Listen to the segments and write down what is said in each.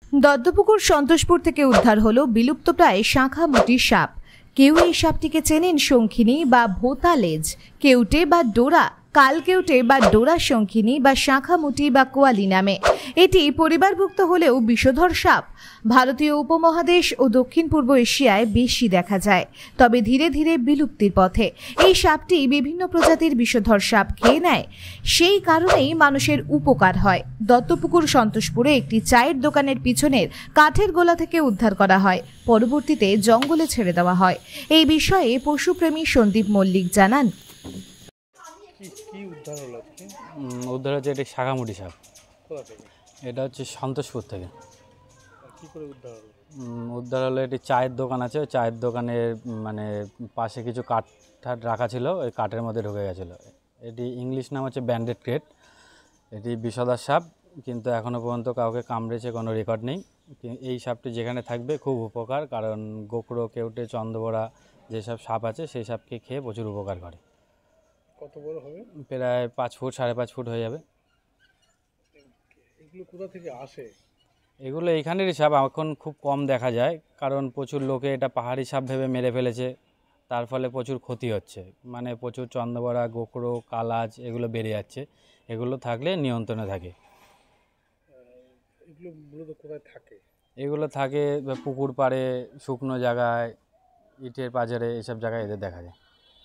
দদ্দপুকুর সন্তোষপুর থেকে উদ্ধার হলো বিলুপ্তপ্রায় শাঁখামুটি সাপ। কেউ এই সাপটিকে চেনেন শঙ্খিনী বা ভোতা লেজ, কেউটে বা ডোরা, কালকেউটে বা ডোরা শঙ্খিনী বা শাঁখামুটি বা কোয়ালি নামে। এটি পরিবারভুক্ত হলেও বিষধর সাপ ভারতীয় উপমহাদেশ ও দক্ষিণ পূর্ব এশিয়ায় বেশি দেখা যায়, তবে ধীরে ধীরে বিলুপ্তির পথে। এই সাপটি বিভিন্ন প্রজাতির বিষধর সাপ খেয়ে নেয়, সেই কারণেই মানুষের উপকার হয়। দত্তপুকুর সন্তোষপুরে একটি চায়ের দোকানের পিছনের কাঠের গোলা থেকে উদ্ধার করা হয়, পরবর্তীতে জঙ্গলে ছেড়ে দেওয়া হয়। এই বিষয়ে পশুপ্রেমী সন্দীপ মল্লিক জানান, উদ্ধার হচ্ছে এটি শাঁখামুটি সাপ। এটা হচ্ছে সন্তোষপুর থেকে। উদ্ধার হলো এটি চায়ের দোকান আছে, ওই চায়ের দোকানের পাশে কিছু কাঠ রাখা ছিল, ওই কাঠের মধ্যে ঢুকে গেছিলো। এটি ইংলিশ নাম হচ্ছে ব্যান্ডেড ক্রেট। এটি বিষধর সাপ, কিন্তু এখনও পর্যন্ত কাউকে কামড়েছে কোনো রেকর্ড নেই। এই সাপটি যেখানে থাকবে খুব উপকার, কারণ গোকড়ো, কেউটে, চন্দ্রবোরা যেসব সাপ আছে সেই সাপকে খেয়ে প্রচুর উপকার করে। কত বড় হবে? প্রায় 5 ফুট 5.5 ফুট হয়ে যাবে। এগুলো কোথা থেকে আসে? এগুলো এইখানেরই সাপ, এখন খুব কম দেখা যায়, কারণ প্রচুর লোকে এটা পাহাড়ি সাপ ভেবে মেরে ফেলেছে, তার ফলে প্রচুর ক্ষতি হচ্ছে। প্রচুর চন্দ্রবোরা, গোকড়ো, কালাজ এগুলো বেড়ে যাচ্ছে। এগুলো থাকলে নিয়ন্ত্রণে থাকে। এগুলো মূলত কোথায় থাকে? এগুলো থাকে পুকুর পাড়ে, শুকনো জায়গায়, ইটের পাঁজরে, এইসব জায়গায় এদের দেখা যায়।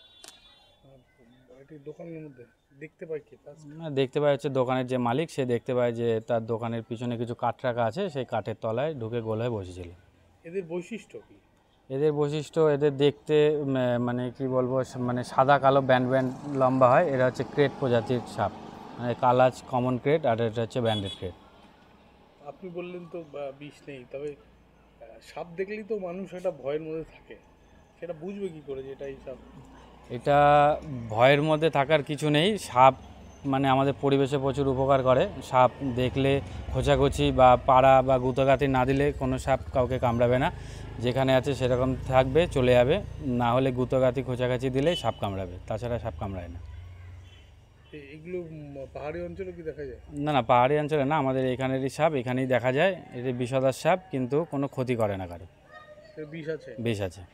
দোকানের মধ্যে দেখতে পাই কি? না, দেখতে পাই হচ্ছে দোকানের যে মালিক, সে দেখতে পায় যে তার দোকানের পিছনে কিছু কাঠ রাখা আছে, সেই কাঠের তলায় ঢুকে গোল হয়ে বসেছিল। এদের বৈশিষ্ট্য কি? এদের বৈশিষ্ট্য, এদের দেখতে কি বলবো, সাদা কালো ব্যান্ড ব্যান্ড লম্বা হয়। এরা হচ্ছে ক্রেট প্রজাতির সাপ, কালাজ কমন ক্রেট, আর এটা হচ্ছে ব্যান্ডেড ক্রেট। আপনি বললেন তো বিষ নেই, তবে সাপ দেখলেই তো মানুষ একটা ভয়ের মধ্যে থাকে, সেটা বুঝবে কি করে যে এটা এই সাপ? এটা ভয়ের মধ্যে থাকার কিছু নেই। সাপ আমাদের পরিবেশে প্রচুর উপকার করে। সাপ দেখলে খোঁচাখুচি বা পাড়া বা গুঁতোগাতি না দিলে কোনো সাপ কাউকে কামড়াবে না। যেখানে আছে সেরকম থাকবে, চলে যাবে। না হলে গুঁতোগাতি খোঁচাখাচি দিলেই সাপ কামড়াবে, তাছাড়া সাপ কামড়ায় না। এগুলো পাহাড়ি অঞ্চলে কি দেখা যায়? না না, পাহাড়ি অঞ্চলে না, আমাদের এখানেরই সাপ, এখানেই দেখা যায়। এটি বিষধর সাপ, কিন্তু কোনো ক্ষতি করে না কারো। বিষ আছে? বিষ আছে।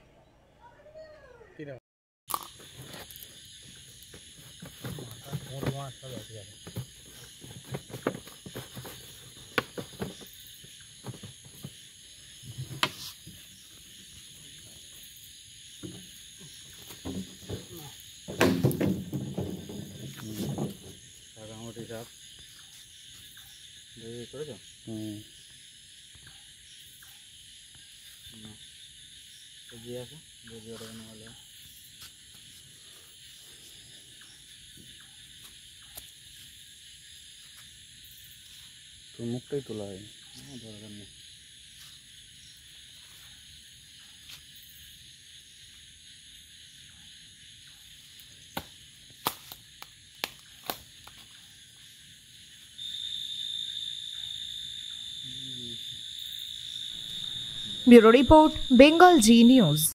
শাঁখামুটি সাপ করেছো? এগিয়ে আসো, যদি ওটা না হলে তোর মুখটাই তোলা হয়নি, দরকার নেই। Bureau report, Bengal Zee news.